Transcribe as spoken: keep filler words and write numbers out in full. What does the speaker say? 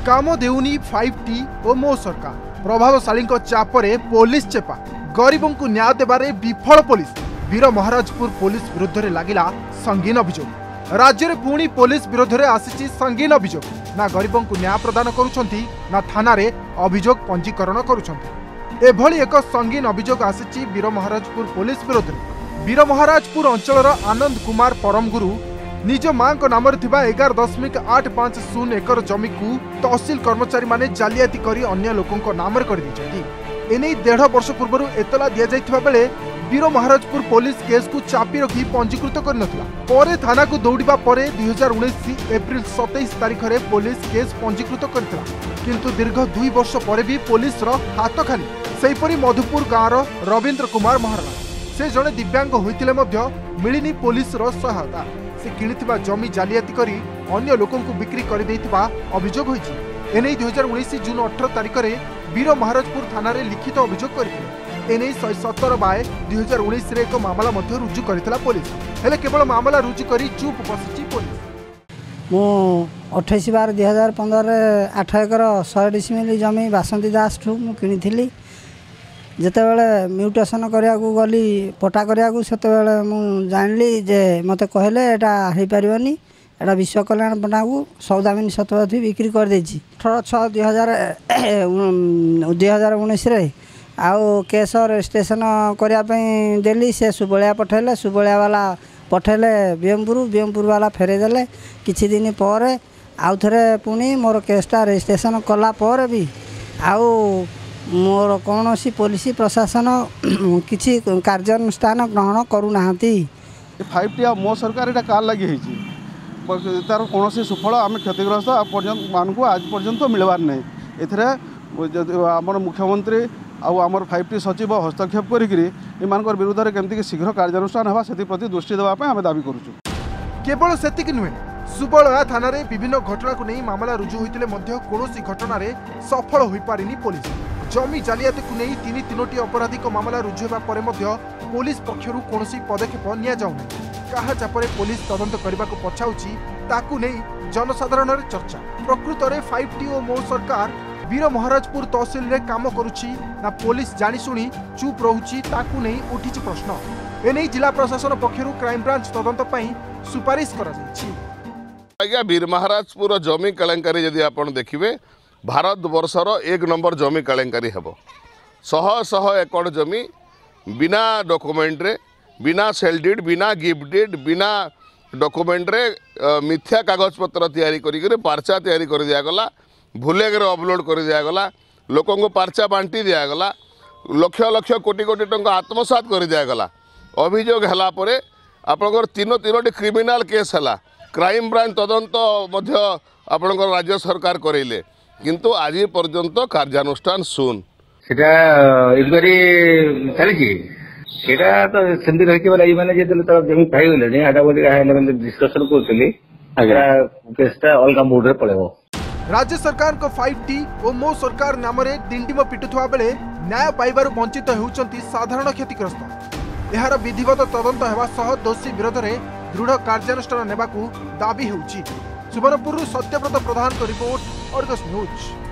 काम देउनी five T और मो सरकार प्रभावशाली चापरे पुलिस चेपा गरीबों को न्याय देबारे विफल पुलिस वीर महाराजपुर पुलिस विरुद्ध में लगिला संगीन अभियोग। राज्य में पुणी पुलिस विरोध में आसी संगीन अभियोग ना गरीबों को न्याय प्रदान करुछंती ना थाना रे अभियोग पंजीकरण करुछंती। एभली एक संगीन अभियोग आसी वीर महाराजपुर पुलिस विरोध में। वीर महाराजपुर अंचल आनंद कुमार परमगुरु निज मां नाम एगार दशमिक आठ पांच शून्य एकर जमी को तहसिल कर्मचारी माने जालियाती करी अन्य लोकों नाम कर एने डेढ़ वर्ष पूर्व एतला दि जाइथिबा बेले वीर महाराजपुर पुलिस केस को चापी रखी पंजीकृत कर नथिला। परे थाना को दौड़िबा परे दुई हजार उन्नीस एप्रिल सत्ताईस तारीख में पुलिस केस पंजीकृत करथिला, किंतु दीर्घ दुई वर्ष पर भी पुलिस रो हाथ खाली। सेहीपरि मधुपुर गाँव रवींद्र कुमार महाराणा से जड़े दिव्यांग होइतिले मध्य मिलिनी पुलिस रो सहायता। से किणिथिबा जमी जालियाती करी अन्य लोकों को बिक्री कर देइथिबा अभियोग होइछि। एने दुई हजार उन्नीस जून अठारह तारीख में वीर महाराजपुर थाना रे लिखित अभियोग करथिले। एने शहे सतर बाय दुई हजार उन्नीस एक मामला मध्य रुजु करथिला पुलिस। हेले केवल मामला रुजु करी चुप बसिछि पुलिस। मु अठाईस बार दुई हजार पंद्रह आठ एकर शहे डिसमिल जमी बासंती दास ठू मु किणिथिली। जेतेबेले म्यूटेशन करिया को गली पटा करिया को सेतेबेले मु जानली जे मते कहले एटा हे परिबनी एटा विश्व कल्याण पटा को सौदामिनी सतपथी बिक्री कर देछि। अठारह छह दुई हजार दुई हजार उन्नीस रे आउ केस रजिस्ट्रेशन करिया पई देली। से सुबलिया पठेले सुबलिया वाला पठेले बीएमपुर बीएमपुर वाला फेरे देले। किछि दिन पर आउ थरे पुनी मोर केसटा रजिस्ट्रेशन कला पर भी आउ मोर कौन सी पुलिस प्रशासन किसी कार्यानुष्ठान ग्रहण करूना। फाइव टी मो सरकार यहाँ कार लगी तार कौन सुफल आम क्षतिग्रस्त मानक आज पर्यंत मिलबार नहीं। एमर मुख्यमंत्री आमर फाइव टी सचिव हस्तक्षेप कर विरुद्ध में केमती शीघ्र कार्यानुष्ठान होगा से प्रति दृष्टि देवाई आम दाबी करुँ। केवल सेतिक नुहे सुबलया थाना रे विभिन्न घटना को नहीं मामला रुजु होइतिले मध्य कोनोसी घटना रे सफल होई पारिनी पुलिस। जमी जालियाती को नहीं तीन तीनोटी अपराधिक मामला रुजु हेबा परे मध्य पुलिस पक्षरु कोनोसी पदक्षेप निया जाउनी। कहा चापरे पुलिस तदंत करबा को पछाउची ताकू नहीं जनसाधारण रे चर्चा। प्रकृत रे फाइव टी ओ मो सरकार वीर महाराजपुर तहसिल रे काम करुची ना पुलिस जानी सुनी चुप रहुची ताकू नहीं उठिची प्रश्न। एने जिला प्रशासन पक्षरु क्राइम ब्रांच तदंत पई सुपारिश करा जायछि। आज्ञा वीर महाराजपुर जमी केलेंकारी जदि आपण देखिबे भारत वर्षर एक नंबर जमी केलेंकारी हेबो। शह शह एकड़ जमी बिना डॉक्यूमेंट रे बिना सेल डीड बिना गिफ्ट डीड बिना डॉक्यूमेंट रे मिथ्या कागज पत्र तैयारी करी पार्चा तैयारी कर दिया गला। भूले अपलोड कर दिया गला। लोकों को पार्चा बांटी दिया गला। लक्ष लक्ष कोटी कोटी टंका आत्मसात कर दिया गला। अभियोग हला परे आपनकर तीनो तीनोटी क्रिमिनाल केस हला। क्राइम ब्रांच तदंत मध्य आपनकर राज्य सरकार करेले किंतु आज पर्यंत कार्यानुष्ठान शून। सेटा इनक्वारी चली सेटा तो सेंदी रखि वाला माने जे देले तो जमी पाई गेले जे आटा बोली का माने डिस्कशन करथली अगर केसटा अलगा मोड रे पळेबो। राज्य सरकार को फाइव टी और मो सरकार नाम रे डिंडिम पिटुथवा बेले न्याय पाइबार वंचित होउचंती साधारण क्षतिग्रस्त। एहार विधिवत तदंत हेबा सह दोषी विरोध रे दृढ़ कार्यानुष्ठान नेबाकू दाबी होउची। सुवर्णपुर सत्यव्रत प्रधान को रिपोर्ट अर्गस न्यूज।